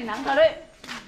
nắng thật đấy.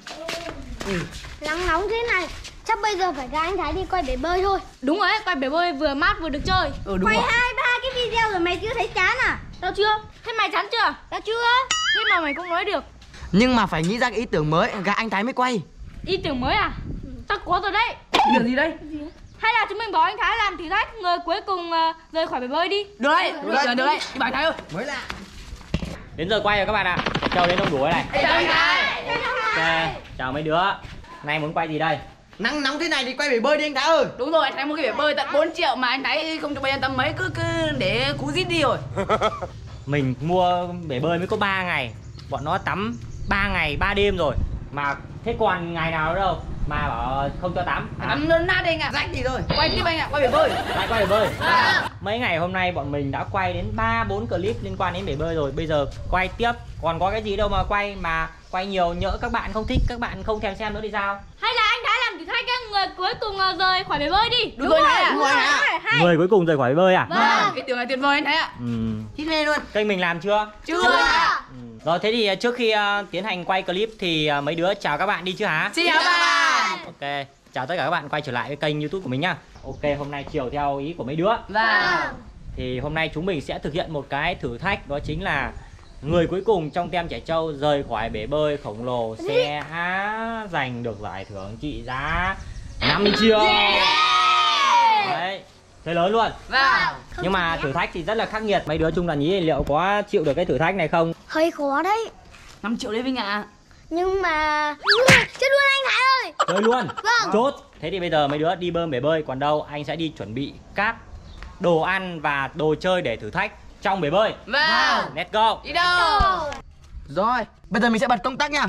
Nắng nóng thế này, chắc bây giờ phải ra anh Thái đi quay bể bơi thôi. Đúng rồi, quay bể bơi vừa mát vừa được chơi. Đúng Quay rồi. 2-3 cái video rồi mày chưa thấy chán à? Tao chưa? Thế mày chán chưa? Tao chưa. Thế mà mày cũng nói được. Nhưng mà phải nghĩ ra cái ý tưởng mới, gã anh Thái mới quay. Ý tưởng mới à? Tao có rồi đấy. Việc gì đây? Hay là chúng mình bảo anh Thái làm thử thách người cuối cùng rời khỏi bể bơi đi. Được đấy, được đấy. Đi bài Thái ơi. Mới lạ. Đến giờ quay rồi các bạn ạ. Châu đến đông đủ này. Chào anh Thái. Ok, chào mấy đứa. Nay muốn quay gì đây? Nắng nóng thế này thì quay bể bơi đi anh Thái ơi. Đúng rồi, anh Thái mua cái bể bơi tận 4 triệu mà anh Thái không cho bay an tâm mấy, cứ để cú rít đi rồi. Mình mua bể bơi mới có 3 ngày. Bọn nó tắm 3 ngày 3 đêm rồi. Mà thế còn ngày nào nữa đâu mà bảo không cho tắm. Tắm nó nát đi anh ạ. Rách gì rồi. Quay tiếp anh ạ, quay bể bơi. Lại quay bể bơi. Mấy ngày hôm nay bọn mình đã quay đến 3-4 clip liên quan đến bể bơi rồi. Bây giờ quay tiếp. Còn có cái gì đâu mà quay nhiều, nhỡ các bạn không thích, các bạn không thèm xem nữa thì sao? Hay là anh Thái làm thử thách người cuối cùng rời khỏi bể bơi đi. Đúng rồi Thái ạ. Đúng rồi hả? Người cuối cùng rời khỏi bể bơi à? Vâng, cái tưởng này tuyệt vời anh Thái ạ. Hít lên luôn. Kênh mình làm chưa? Chưa ạ. Rồi thế thì trước khi tiến hành quay clip thì mấy đứa chào các bạn đi chứ hả? Xin chào các bạn. Ok, chào tất cả các bạn quay trở lại với kênh YouTube của mình nhá. Ok, hôm nay chiều theo ý của mấy đứa. Vâng. Thì hôm nay chúng mình sẽ thực hiện một cái thử thách, đó chính là người cuối cùng trong tem trẻ trâu rời khỏi bể bơi khổng lồ sẽ giành được giải thưởng trị giá 5 triệu. Đấy, thế lớn luôn. Vâng. Nhưng mà thử thách thì rất là khắc nghiệt. Mấy đứa chung là nhí liệu có chịu được cái thử thách này không? Hơi khó đấy. 5 triệu đấy Vinh ạ. Nhưng mà chết luôn anh Thái ơi. Chơi luôn. Vâng. Chốt. Thế thì bây giờ mấy đứa đi bơm bể bơi, còn đâu anh sẽ đi chuẩn bị các đồ ăn và đồ chơi để thử thách trong bể bơi. Vâng. Let's go. Đi đâu? Rồi, bây giờ mình sẽ bật công tắc nha.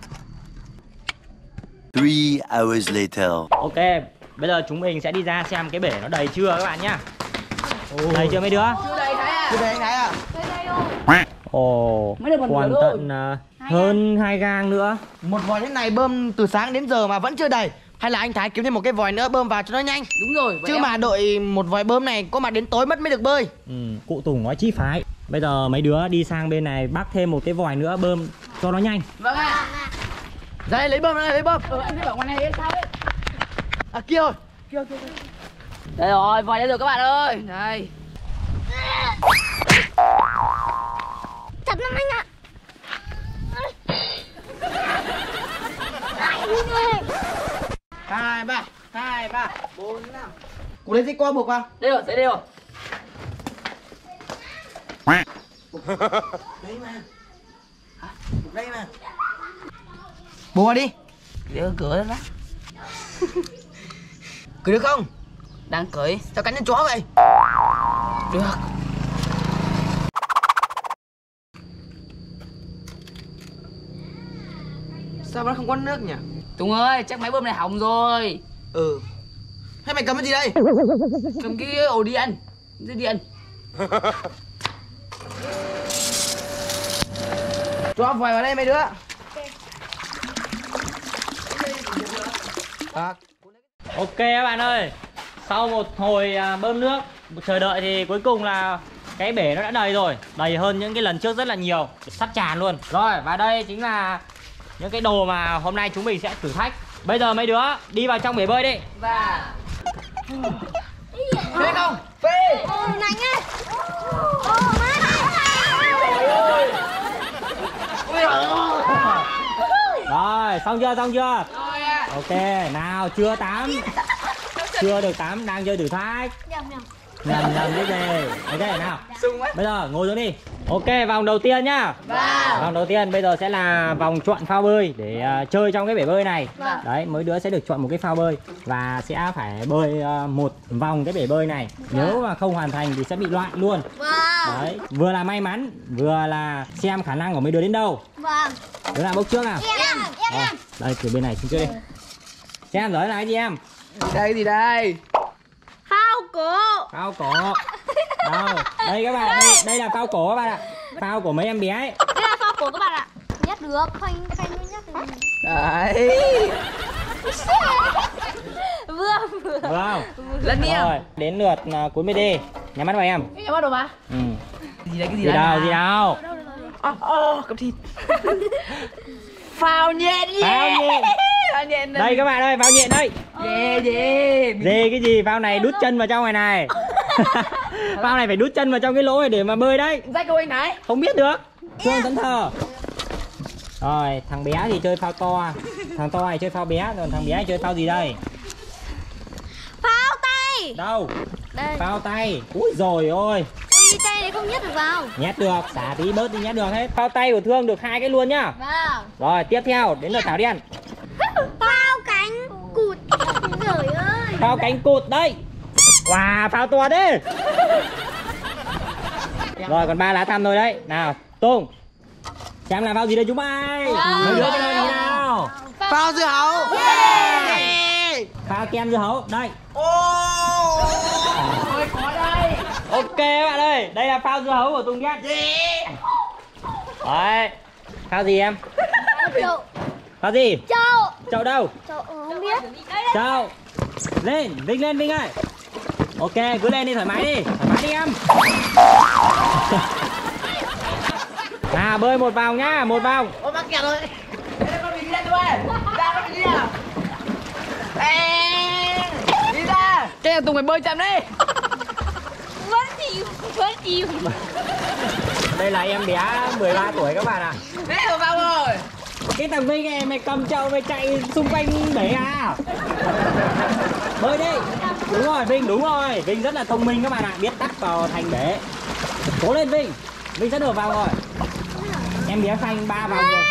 3 hours later. Ok, bây giờ chúng mình sẽ đi ra xem cái bể nó đầy chưa các bạn nhá. Đầy chưa mấy đứa? Chưa đây Thái ạ. Cứ đây anh Thái à. Ồ, Mới được một còn nửa thôi. tận hơn 2 gang nữa. Một vòi thế này bơm từ sáng đến giờ mà vẫn chưa đầy. Hay là anh Thái kiếm thêm một cái vòi nữa bơm vào cho nó nhanh. Đúng rồi. vậy Chứ em- mà đội một vòi bơm này có mà đến tối mất mới được bơi. Cụ Tùng nói chí phải. Bây giờ mấy đứa đi sang bên này bắt thêm một cái vòi nữa bơm cho nó nhanh. Vâng ạ. Ra đây lấy bơm, lấy bơm. Anh thấy bảo ngoài này sao ấy? À kia rồi. Đây rồi, vòi đây rồi các bạn ơi. Đây. Chặt lắm anh ạ. 2, 3, 2, 3, 4, 5. Cú lấy dây co buộc vào. Đây rồi, đây rồi. Đây mà. Hả? Buộc đây mà. Buộc vào đi. Để cửa đó. Cười được không? Đang cởi. Sao cắn chân chó vậy? Được. Sao nó không có nước nhỉ? Tùng ơi, chắc máy bơm này hỏng rồi. Ừ. Thế mày cầm cái gì đây? Cầm cái ổ điện. Dây điện. Cho vòi vào đây mấy đứa. À. Ok các bạn ơi, sau một hồi bơm nước, chờ đợi thì cuối cùng là cái bể nó đã đầy rồi. Đầy hơn những cái lần trước rất là nhiều, sắp tràn luôn. Rồi, và đây chính là những cái đồ mà hôm nay chúng mình sẽ thử thách. Bây giờ mấy đứa đi vào trong bể bơi đi. Và Phê không? Phê! Nạnh ấy. Mát. Rồi, xong chưa, xong chưa? rồi ạ. Ok, nào, chưa tắm. Chưa được tắm, đang chơi thử thách. Nhầm cái gì. Ok, nào. Sung quá. Bây giờ ngồi xuống đi. Ok, vòng đầu tiên nhá. Vâng. Vòng đầu tiên bây giờ sẽ là vòng chọn phao bơi để chơi trong cái bể bơi này. Vâng. Đấy, mỗi đứa sẽ được chọn một cái phao bơi và sẽ phải bơi một vòng cái bể bơi này. Nếu mà không hoàn thành thì sẽ bị loại luôn. Vâng. Đấy, vừa là may mắn, vừa là xem khả năng của mấy đứa đến đâu. Vâng. Đứa nào bốc trước nào? Em. Rồi, đây từ bên này xuống trước đi. Xem rồi là cái gì em? Đây gì đây? Phao cổ. Phao cổ. Đâu? Đây các bạn, đây là phao cổ các bạn ạ. Phao của mấy em bé ấy. Đây là phao cổ các bạn ạ. Nhét được, khoanh nhét được. Đấy. Vừa. Wow. Lần đi em. Rồi, đến lượt cuối mê đi. Nhắm mắt vào em. Em bắt đầu mà. Ừ. Cái gì đây, cái gì Gì đây? đâu, gì đâu. Cầm thịt. Phao nhện. Phao nhện. Phao nhện. Đây các bạn ơi, phao nhện đây. Dê cái gì? Phao này đút chân vào trong này này. Phao này phải đút chân vào trong cái lỗ này để mà bơi đấy. Dạy cô anh Thái. Không biết được. Thương Tấn Thờ. Rồi, thằng bé thì chơi phao to. Thằng to này chơi phao bé, còn thằng bé này chơi phao gì đây? Phao tay. Đâu? Đây. Phao tay. Úi rồi ôi. Ui, tay này không nhét được vào. Nhét được, xả tí bớt đi nhét được hết. Phao tay của Thương được 2 cái luôn nhá. Vâng. Rồi, tiếp theo đến lượt Thảo đi ăn. Phao cánh cụt. Trời ơi. Phao cánh cụt đây. Wow, phao to đấy. Rồi, còn 3 lá thăm thôi đấy. Nào, Tùng. Xem là phao gì đây chúng mày? Mấy đứa cái này nào? Phao dưa hấu. Phao kem dưa hấu, đây. Ôi có đây. Ok các bạn ơi, đây là phao dưa hấu của Tùng Ghét. Đấy. Phao gì em? Chậu. Phao gì? Chậu. Chậu đâu? Chậu không biết. Chậu. Lên, Vinh lên Vinh ơi. Ok, cứ lên đi, thoải mái đi. Thoải mái đi em. Nào, bơi một vòng nhá, một vòng. Ôi mắc kẹt rồi. Đây con mình đi ra thôi. Ra con mình đi nào. Ê, đi ra. Cái này Tùng phải bơi chậm đi. Vẫn chịu. Đây là em bé 13 tuổi các bạn ạ. Đấy rồi vào rồi. Cái thằng Vinh này mày cầm chậu mày chạy xung quanh bể à? Bơi đi. Đúng rồi Vinh, đúng rồi. Vinh rất là thông minh các bạn ạ, biết tắt vào thành bể. Cố lên Vinh. Vinh sắp được vào rồi. Em bé phanh 3 vòng rồi.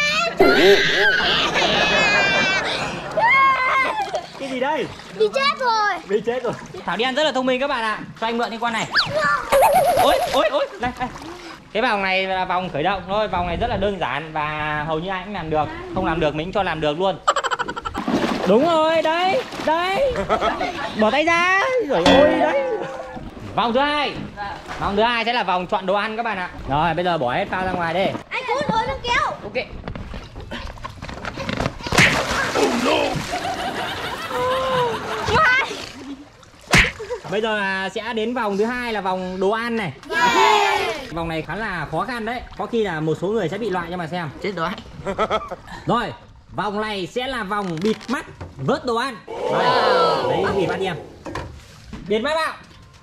Cái gì đây? Bị chết rồi. Bị chết rồi. Thảo Điên rất là thông minh các bạn ạ. Cho anh mượn cái con này. Ôi, ôi, ôi. Đây, đây. Cái vòng này là vòng khởi động thôi. Vòng này rất là đơn giản và hầu như ai cũng làm được. Không làm được mình cho làm được luôn. Đúng rồi, đấy, đấy. Bỏ tay ra. Rồi ôi, đấy. Vòng thứ hai. Vòng thứ hai sẽ là vòng chọn đồ ăn các bạn ạ. Rồi, bây giờ bỏ hết phao ra ngoài đi. Anh Cút ơi, nó kéo. Ok. Bây giờ sẽ đến vòng thứ hai là vòng đồ ăn này. Vòng này khá là khó khăn đấy. Có khi là một số người sẽ bị loại cho mà xem. Chết rồi. Rồi, vòng này sẽ là vòng bịt mắt vớt đồ ăn. Rồi, lấy bịt mắt đi em. Bịt mắt vào.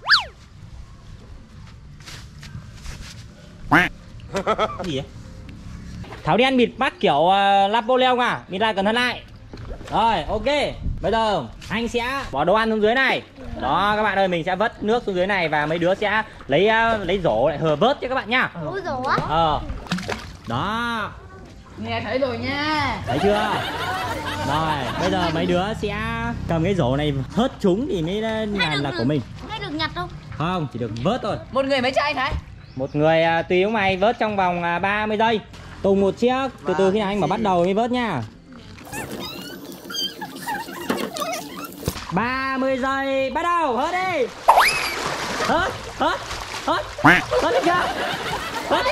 Cái gì vậy? Thảo Đen bịt mắt kiểu Napoleon à? Bịt lại cẩn thận lại. Rồi, ok. Bây giờ anh sẽ bỏ đồ ăn xuống dưới này. Đó các bạn ơi, mình sẽ vớt nước xuống dưới này và mấy đứa sẽ lấy rổ lại hờ vớt cho các bạn nhá. Ôi dồi á. Đó. Nghe thấy rồi nha. Thấy chưa? Rồi, bây giờ mấy đứa sẽ cầm cái rổ này hớt chúng thì mới là của mình. Hay được nhặt không? Không, chỉ được vớt thôi. Một người mấy chai anh Thái? Một người tùy ông mày vớt trong vòng 30 giây. Tùng một chiếc, từ từ khi nào anh bảo bắt đầu mới vớt nha. 30 giây, bắt đầu, hớt đi. Hớt, hớt, hớt. Hớt được chưa? Hớt đi.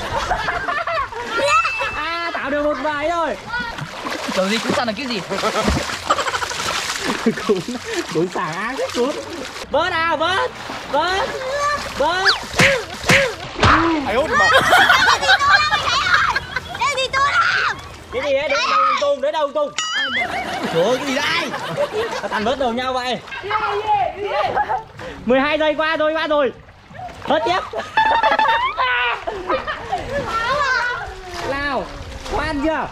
À, tạo được một vài rồi. Kiểu gì cũng sao là cái gì? Cún xả ác hết cún. Vớt nào, vớt. Vớt. Vớt. Cái gì tôi làm? Cái gì đấy, đấy đâu Tùng, đấy đâu Tùng. Trời ơi, cái gì đây? Sao toàn vớt đầu nhau vậy? 12 giây qua rồi, hớt tiếp. Nào, khoan chưa?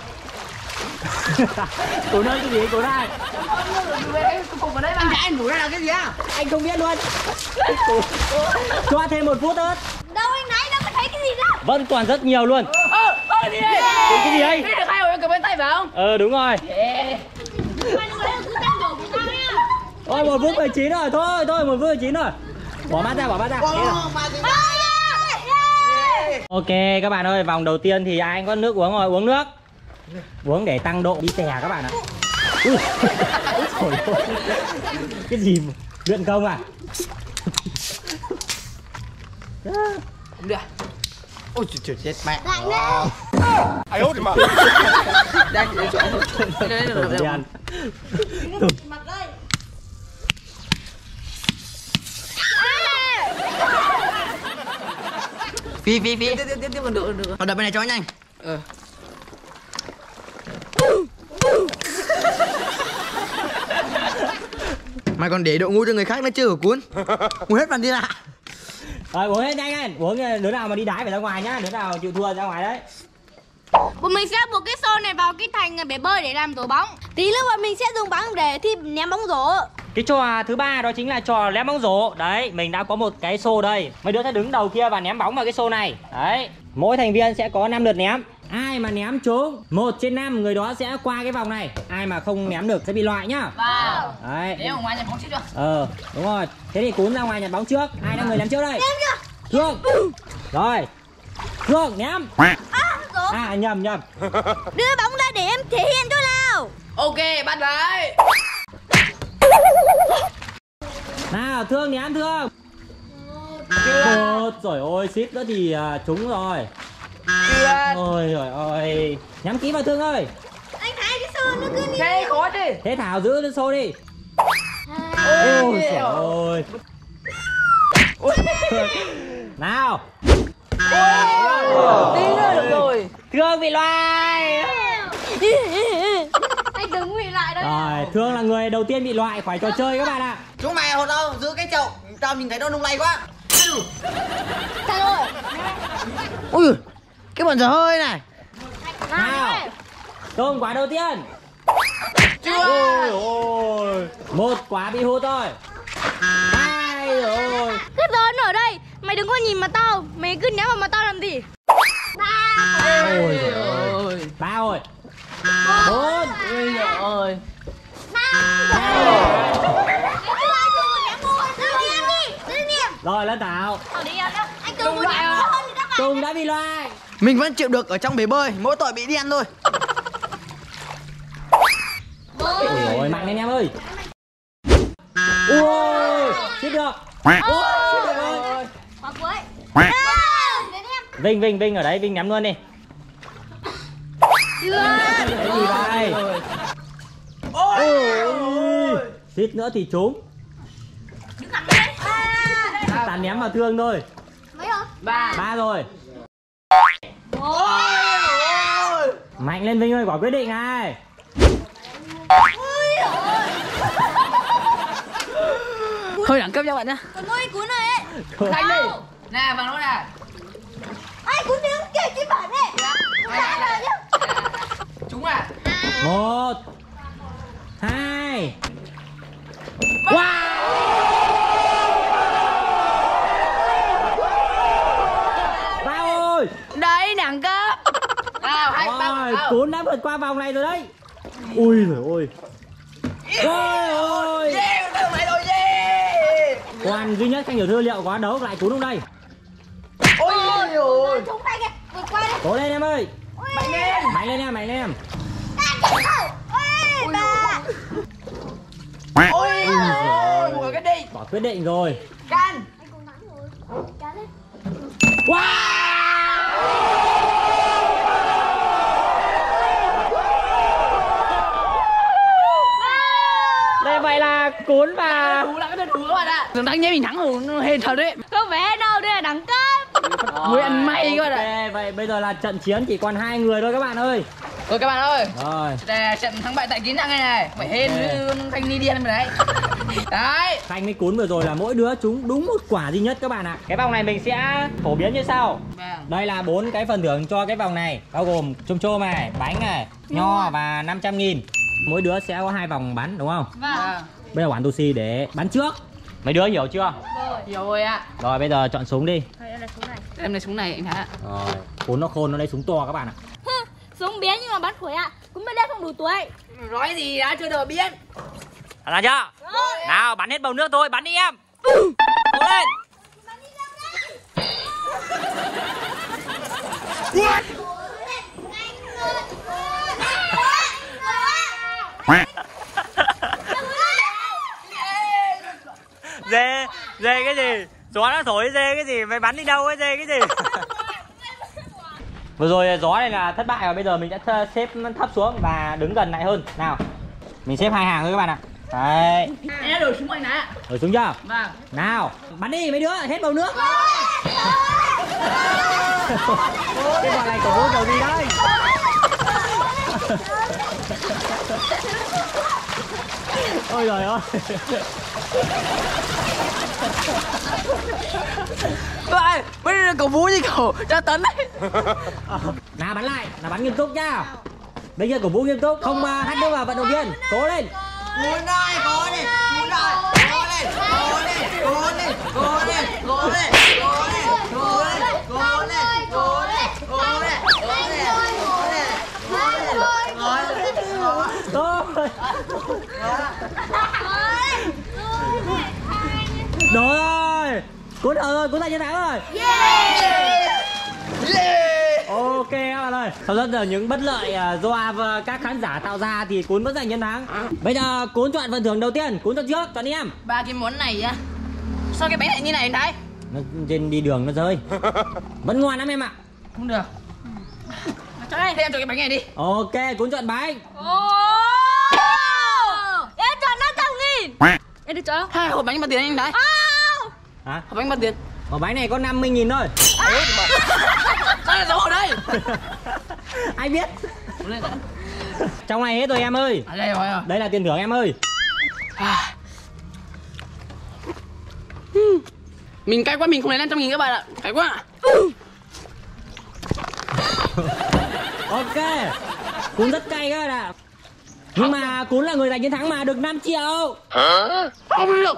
Cún ơi, cái gì cún ơi? Cùng vào đấy mà. Anh rủ ra là cái gì á? Anh không biết luôn. Cho thêm 1 phút nữa. Đâu anh nãy đâu có thấy cái gì đâu. Vẫn còn rất nhiều luôn. Đi đây. Cái gì đấy? Đi được 2 hồi em cầm bên tay phải không? Đúng rồi. Yeah. Thôi 1 phút 19 rồi, thôi 1 phút 19 rồi. Bỏ bát ra. Ok các bạn ơi, vòng đầu tiên thì ai có nước uống rồi, uống nước. Uống để tăng độ đi tè các bạn ạ. Cái gì mà luyện công à? Không được. Ôi trời chết mẹ. Lạnh đấy. Ai út mà. Đây để cho anh. Phi. Tiếp còn được. Còn đập bên này cho anh nhanh. Mày còn để đội ngu cho người khác nữa chứ Cuốn. Uống hết phần đi ạ. Rồi uống hết nhanh lên. Uống đứa nào mà đi đái phải ra ngoài nhá. Đứa nào chịu thua ra ngoài đấy. Bọn mình sẽ buộc cái xô này vào cái thành bể bơi để làm rổ bóng. Tí nữa bọn mình sẽ dùng bóng để thi ném bóng rổ. Cái trò thứ ba đó chính là trò ném bóng rổ. Đấy, mình đã có một cái xô đây. Mấy đứa sẽ đứng đầu kia và ném bóng vào cái xô này. Đấy, mỗi thành viên sẽ có 5 lượt ném. Ai mà ném trúng 1/5 người đó sẽ qua cái vòng này. Ai mà không ném được sẽ bị loại nhá. Vào. Đấy. Để ở ngoài nhặt bóng trước chưa? Đúng rồi. Thế thì Cún ra ngoài nhặt bóng trước. Ai là người ném trước đây? Ném chưa? Thương. Rồi. Thương ném. Nhầm. Đưa bóng ra để em thể hiện chỗ nào. Ok, bắt lại. Nào, Thương ném Thương. Rồi ôi, ship nữa thì trúng rồi. Ôi trời ơi. Nhắm kỹ vào Thương ơi. Anh Thái cái xô nó cứ đi. Thế khó đi. Thế Thảo giữ lên xô đi. Ôi trời ơi. Nào. Tí nữa được rồi. Thương bị loại. Anh đừng bị lại đấy. Rồi, Thương là người đầu tiên bị loại khỏi trò chơi các bạn ạ. Chúng mày hột đâu, giữ cái chậu. Tao nhìn thấy nó lung lay quá. Sao rồi? Ui, cái bọn dở hơi này. Nào. Tôm quả đầu tiên. Chưa. Ôi, một quả bị hút thôi. Hai rồi. Cái gió nó ở đây. Mày đừng có nhìn mà tao. Mày cứ ném vào mà tao làm gì? Ôi trời ơi. 3 rồi. 4. Ôi trời ơi. Rồi lên Thảo. Anh Tùng muốn ném hơn thì các bạn. Tùng đã bị loại. Mình vẫn chịu được ở trong bể bơi, mỗi tội bị đen thôi. Ôi ôi, mạnh lên em ơi. Ui, xếp được. Ui, xếp được rồi. Hoặc cuối. Vinh ở đấy, Vinh ném luôn đi. Cái gì vậy? Ôi, xít nữa thì trúng. Ta ném vào Thương thôi. Mấy rồi? 3 rồi. Mạnh lên Vinh ơi, quả quyết định này. Hơi đẳng cấp nha bạn nhá. Còn nuôi Cuốn rồi ấy. Đánh đi. Nè, vào nó nè. Ai Cuốn đứng kia chứ bạn ấy. Sao rồi chứ? Chúng à. 1 2. Wow. Bao ơi. Đấy, đẳng cấp. Nào, 2 Rồi, Cún đã vượt qua vòng này rồi đấy. Ui giời ơi. Ôi ôi. Quan duy nhất Khanh Tiểu Thư liệu có đấu lại Cún không đây? Ôi ôi. Chúng tay kìa. Vượt qua đây. Cố lên em ơi. Mạnh lên. Mạnh lên em, mạnh lên em. Ôi bà. Ôi ôi. Cái đi. Quả quyết định rồi. Can. Đây vậy là Cún và Đủ là cái đủ các bạn ạ. Thằng thắng nhé mình thắng rồi hên thật đấy. Không phải đâu, đây là đẳng cấp. Nguyện may các bạn ạ. Ok, vậy bây giờ là trận chiến chỉ còn 2 người thôi các bạn ơi. Rồi các bạn ơi. Rồi. Đây trận thắng bại tại kiến nặng này. Phải hên với Khanh đi điên đấy. Đấy. Khanh với Cún vừa rồi là mỗi đứa trúng đúng một quả duy nhất các bạn ạ. Cái vòng này mình sẽ phổ biến như sau. Đây là 4 cái phần thưởng cho cái vòng này, bao gồm chôm chôm này, bánh này, nho và 500.000. Mỗi đứa sẽ có 2 vòng bắn đúng không? Vâng. Bây giờ Quản Tu Si để bắn trước. Mấy đứa hiểu chưa? Hiểu rồi ạ. Rồi bây giờ chọn súng đi. Em lấy súng này anh Thái ạ. Rồi, Cún nó khôn, nó lấy súng to các bạn ạ. Súng bé nhưng mà bắn khỏe ạ. Cũng mới đeo không đủ tuổi. Nói gì đã chưa được biết. Là chưa? Nào, bắn hết bầu nước thôi, bắn đi em. Cố lên. Dê cái gì? Gió nó thổi dê cái gì? Mày bắn đi đâu cái dê cái gì? Vừa rồi gió này là thất bại và bây giờ mình sẽ xếp thấp xuống và đứng gần lại hơn. Nào, mình xếp 2 hàng thôi các bạn ạ. Đấy. Em đã đổi súng anh Thái ạ. Đổi súng chưa? Vâng. Nào, bắn đi mấy đứa, hết bầu nước. Cái bọn này cổ kiểu gì đây? Ôi trời ơi. Ê, mấy cậu vui gì cậu, tra tấn đấy. Nào bắn lại, là bắn nghiêm túc nhá. Bây giờ cổ vũ nghiêm túc, không hát nước vào vận động viên. Cố lên. Cuốn đây, cố lên, cuốn đây, cố lên, cố lên, cố lên, cố lên, cố lên, cố lên, cố lên, cố lên, cố lên, cố lên, Thôi. Đủ rồi. Cuốn rồi, cuốn tay chiến thắng rồi. Ok các bạn ơi. Sau rất là những bất lợi do các khán giả tạo ra thì Cún vẫn giành chiến thắng. Bây giờ Cún chọn phần thưởng đầu tiên. Cún chọn trước, chọn đi em. Ba cái món này á. Sao cái bánh lại như này anh thấy? Nó trên đi đường nó rơi. Vẫn ngon lắm em ạ. Không được. Cho đây, em chọn cái bánh này đi. Ok, Cún chọn bánh. Em chọn 500.000. Em được chọn. Hai hộp bánh bao tiền anh thấy? Hả? Hộp bánh bao tiền? Hộp bánh này có 50.000 thôi. Sao lại giấu ở đây? Ai biết. Trong này hết rồi em ơi. À, đây rồi. Đây là tiền thưởng em ơi. Mình cay quá, mình không lấy 500.000 các bạn ạ. Cay quá. Ok. Cún rất cay các bạn ạ. Nhưng mà Cún là người giành chiến thắng mà, được 5 triệu. Không được.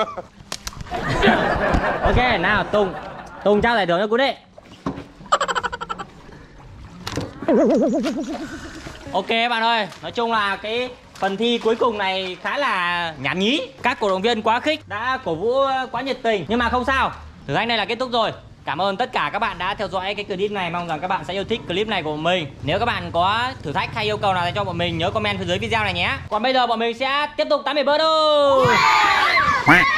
Ok, nào Tùng trao giải thưởng cho Cún đi. Ok bạn ơi, nói chung là cái phần thi cuối cùng này khá là nhảm nhí. Các cổ động viên quá khích, đã cổ vũ quá nhiệt tình. Nhưng mà không sao, thử thách này là kết thúc rồi. Cảm ơn tất cả các bạn đã theo dõi cái clip này. Mong rằng các bạn sẽ yêu thích clip này của bọn mình. Nếu các bạn có thử thách hay yêu cầu nào cho bọn mình, nhớ comment phía dưới video này nhé. Còn bây giờ bọn mình sẽ tiếp tục tắm bể bơi thôi.